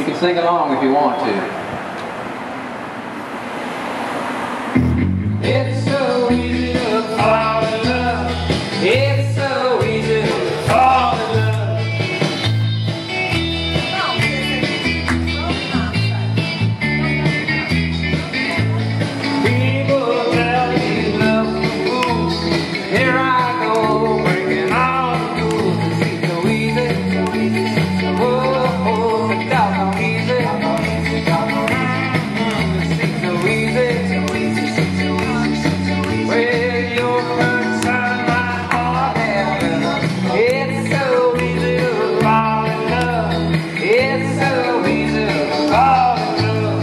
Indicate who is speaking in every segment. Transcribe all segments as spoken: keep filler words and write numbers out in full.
Speaker 1: can sing along if you want to. It's so easy to fall in love. It's so easy to fall in love. People tell me love's a fool. Here I go, breaking all the rules. It's so easy. Oh, oh, it's doggone easy. It's so easy. Well, your first son, my heart has. It's so easy to fall in love. It's so easy to fall in love.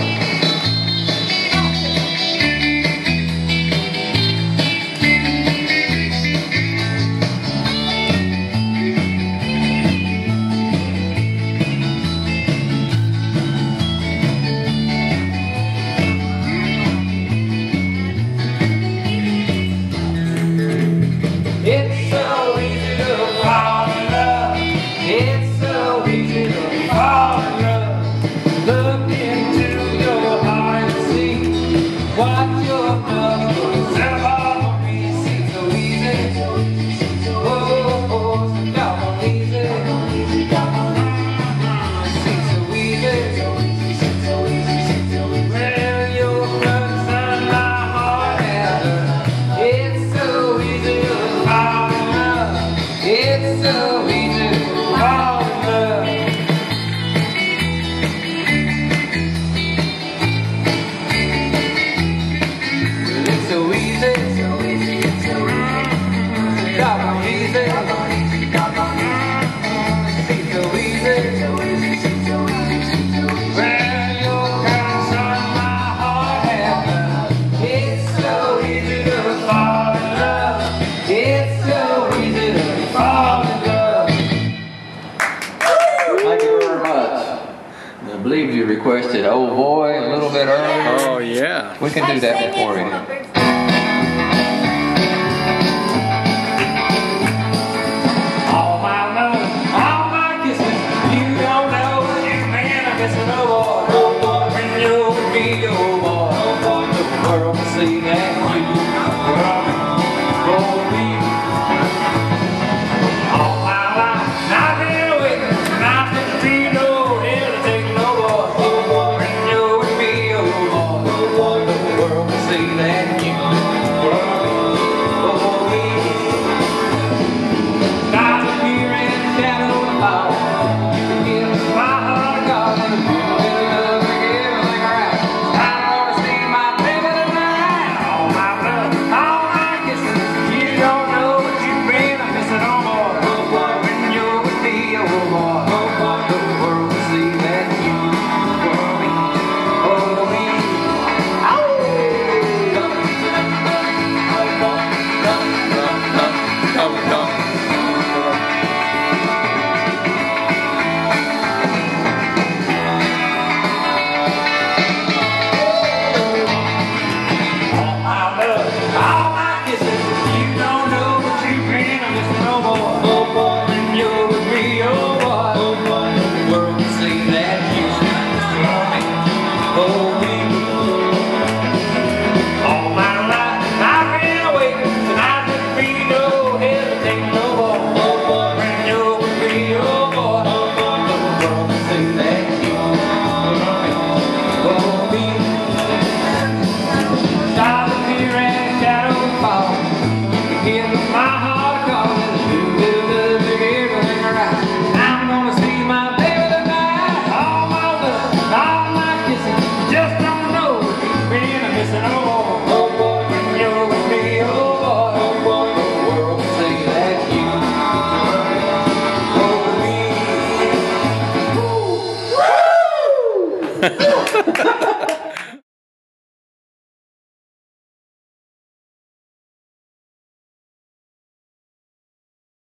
Speaker 1: It's so easy to fall in love. It's so easy to fall in love. Look into your heart and see what your love goes ever be. See, so easy. Oh, oh, so doggone easy. See, so easy. Well, your blood, son, my heart has done. It's so easy to fall in love. It's so easy to fall in love. Well, it's so easy. Doggone easy. It's so easy. Well, your kind son, my heart has done. It's so easy to fall in love. It's so easy to fall in love. Thank you very much. I believe you requested Old Boy a little bit earlier.
Speaker 2: Oh, yeah.
Speaker 1: We can do that before we do. All my love, all my kisses, you don't know what you mean. I'm missing a boy. Oh boy, when you're with me, oh boy, oh boy, the world will see that you are for me. All my life, I've been waiting, I've been dreaming, no hell to take no boy. Oh boy, when you're with me, oh boy, oh boy, the world will see that you are for me. Stop here in the shadow of the fire. You can give my heart a call and a beautiful love to give everything right. I'm gonna see my baby tonight. All my love, all my kisses. You don't know what you've been. I'm missing on more. Oh boy, when you're with me, oh boy, oh boy, the world will see that you for me, for me. Oh,
Speaker 2: Come, come.
Speaker 1: all my love, all my kisses. You don't know what you've been. I'm missing no more. Oh boy, when you're with me, oh boy, oh boy, the world will see that you for me, for me. All my life I've been waiting, and I just be no hesitate no more. Oh boy, when you're with me, oh boy, oh boy, the world will see that you for me, for me. Silent here and shadow fall. You can hear my heart calling. Do do do do everything right. I'm gonna see my baby tonight. All my love, all my kisses. Just don't know what you've been. I'm missing oh boy, oh boy, when you're with me, oh boy, oh boy, the world will see that you for me. Woo! Woo!